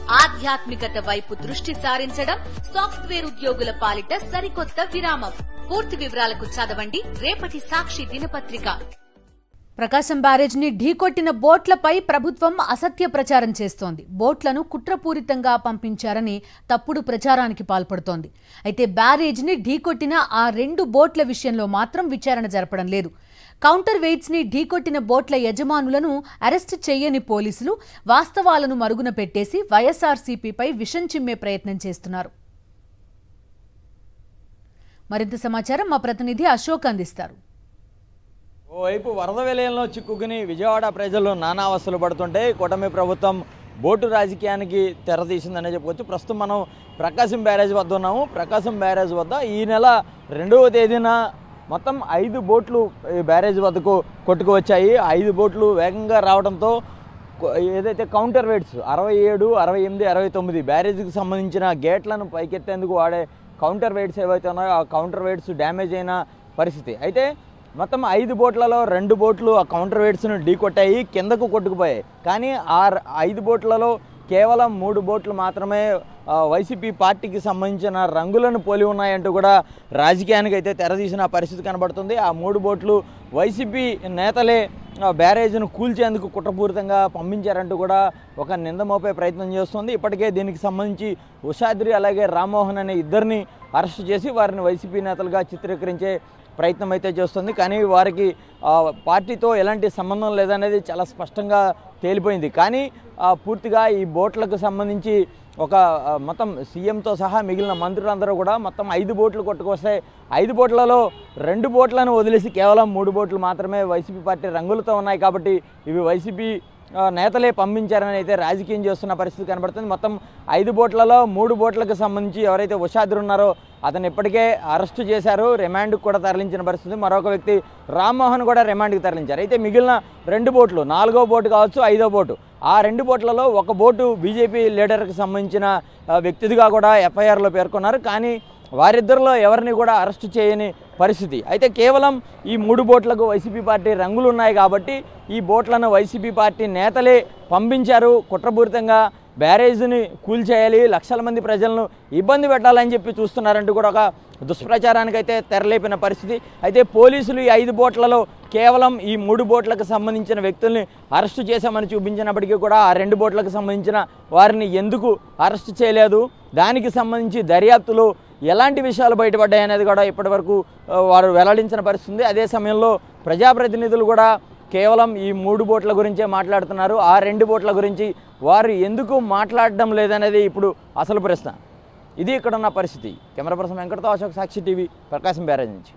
ఆధ్యాత్మికత వైపు దృష్టి సారించడం సాఫ్ట్వేర్ ఉద్యోగుల పాలిట సరికొత్త విరామం. పూర్తి వివరాలకు చదవండి రేపటి సాక్షి దినపత్రిక. ప్రకాశం బ్యారేజ్ ని ఢీకొట్టిన బోట్లపై ప్రభుత్వం అసత్య ప్రచారం చేస్తోంది. బోట్లను కుట్రపూరితంగా పంపించారని తప్పుడు ప్రచారానికి పాల్పడుతోంది. అయితే బ్యారేజ్ ని ఢీకొట్టిన ఆ 2 బోట్ల విషయంలో మాత్రం విచారణ జరపడం లేదు. కౌంటర్ వెయిట్స్ ని ఢీకొట్టిన బోట్ల యజమానులను అరెస్ట్ చేయని పోలీసులు వాస్తవాలను మరుగున పెట్టేసి వైఎస్ఆర్సీపీపై విషం చిమ్మే ప్రయత్నం చేస్తున్నారు. మరింత సమాచారం మా ప్రతినిధి అశోక్ అందిస్తారు. ఓవైపు వరద విలయంలో చిక్కుకుని విజయవాడ ప్రజలు నానా అవస్థలు పడుతుంటే కూటమి ప్రభుత్వం బోటు రాజకీయానికి తెరతీసిందనే చెప్పవచ్చు. ప్రస్తుతం మనం ప్రకాశం బ్యారేజ్ వద్ద ఉన్నాము. ప్రకాశం బ్యారేజ్ వద్ద ఈ నెల 2వ తేదీన మొత్తం 5 బోట్లు ఈ బ్యారేజ్ వద్దకు కొట్టుకువచ్చాయి. 5 బోట్లు వేగంగా రావడంతో ఏదైతే కౌంటర్ వెయిట్స్ 67, 68, 69 బ్యారేజ్కి సంబంధించిన గేట్లను పైకెత్తేందుకు వాడే కౌంటర్ వెయిట్స్ ఏవైతే ఉన్నాయో ఆ కౌంటర్ వెయిట్స్ డ్యామేజ్ అయిన పరిస్థితి. అయితే మొత్తం 5 బోట్లలో 2 బోట్లు ఆ కౌంటర్ వెయిట్స్ను ఢీకొట్టాయి, కిందకు కొట్టుకుపోయాయి. కానీ ఆ 5 బోట్లలో కేవలం 3 బోట్లు మాత్రమే వైసీపీ పార్టీకి సంబంధించిన రంగులను పోలి ఉన్నాయంటూ కూడా రాజకీయానికి అయితే తెరదీసిన పరిస్థితి కనబడుతుంది. ఆ 3 బోట్లు వైసీపీ నేతలే బ్యారేజ్ను కూల్చేందుకు కుట్రపూరితంగా పంపించారంటూ కూడా ఒక నింద మోపే ప్రయత్నం చేస్తుంది. ఇప్పటికే దీనికి సంబంధించి ఉషాద్రి అలాగే రామ్మోహన్ అనే ఇద్దరిని అరెస్టు చేసి వారిని వైసీపీ నేతలుగా చిత్రీకరించే ప్రయత్నం అయితే చేస్తుంది. కానీ వారికి పార్టీతో ఎలాంటి సంబంధం లేదనేది చాలా స్పష్టంగా తేలిపోయింది. కానీ పూర్తిగా ఈ బోట్లకు సంబంధించి ఒక మొత్తం సీఎంతో సహా మిగిలిన మంత్రులందరూ కూడా మొత్తం 5 బోట్లు కొట్టుకొస్తే 5 బోట్లలో 2 బోట్లను వదిలేసి కేవలం 3 బోట్లు మాత్రమే వైసీపీ పార్టీ రంగులతో ఉన్నాయి. కాబట్టి ఇవి వైసీపీ నేతలే పంపించారని అయితే రాజకీయం చేస్తున్న పరిస్థితి కనబడుతుంది. మొత్తం 5 బోట్లలో 3 బోట్లకు సంబంధించి ఎవరైతే ఉషాద్రి ఉన్నారో అతను ఇప్పటికే అరెస్టు చేశారు, రిమాండ్కి కూడా తరలించిన పరిస్థితి. మరొక వ్యక్తి రామ్మోహన్ కూడా రిమాండ్కి తరలించారు. అయితే మిగిలిన 2 బోట్లు 4వ బోటు కావచ్చు 5వ బోటు ఆ 2 బోట్లలో ఒక బోటు బీజేపీ లీడర్కి సంబంధించిన వ్యక్తిగా కూడా ఎఫ్ఐఆర్లో పేర్కొన్నారు. కానీ వారిద్దరిలో ఎవరిని కూడా అరెస్టు చేయని పరిస్థితి. అయితే కేవలం ఈ 3 బోట్లకు వైసీపీ పార్టీ రంగులు ఉన్నాయి కాబట్టి ఈ బోట్లను వైసీపీ పార్టీ నేతలే పంపించారు, కుట్రపూరితంగా బ్యారేజ్ని కూల్చేయాలి, లక్షల మంది ప్రజలను ఇబ్బంది పెట్టాలని చెప్పి చూస్తున్నారంటూ కూడా ఒక దుష్ప్రచారానికి అయితే తెరలేపిన పరిస్థితి. అయితే పోలీసులు ఈ 5 బోట్లలో కేవలం ఈ 3 బోట్లకు సంబంధించిన వ్యక్తుల్ని అరెస్టు చేశామని చూపించినప్పటికీ కూడా ఆ 2 బోట్లకు సంబంధించిన వారిని ఎందుకు అరెస్టు చేయలేదు, దానికి సంబంధించి దర్యాప్తులో ఎలాంటి విషయాలు బయటపడ్డాయనేది కూడా ఇప్పటివరకు వారు వెల్లడించిన పరిస్థితి. అదే సమయంలో ప్రజాప్రతినిధులు కూడా కేవలం ఈ 3 బోట్ల గురించే మాట్లాడుతున్నారు. ఆ 2 బోట్ల గురించి వారు ఎందుకు మాట్లాడడం లేదనేది ఇప్పుడు అసలు ప్రశ్న. ఇది ఇక్కడ ఉన్న పరిస్థితి. కెమెరా పర్సన్ వెంకటతో అశోక్, సాక్షి టీవీ, ప్రకాశం బ్యారేజ్ నుంచి.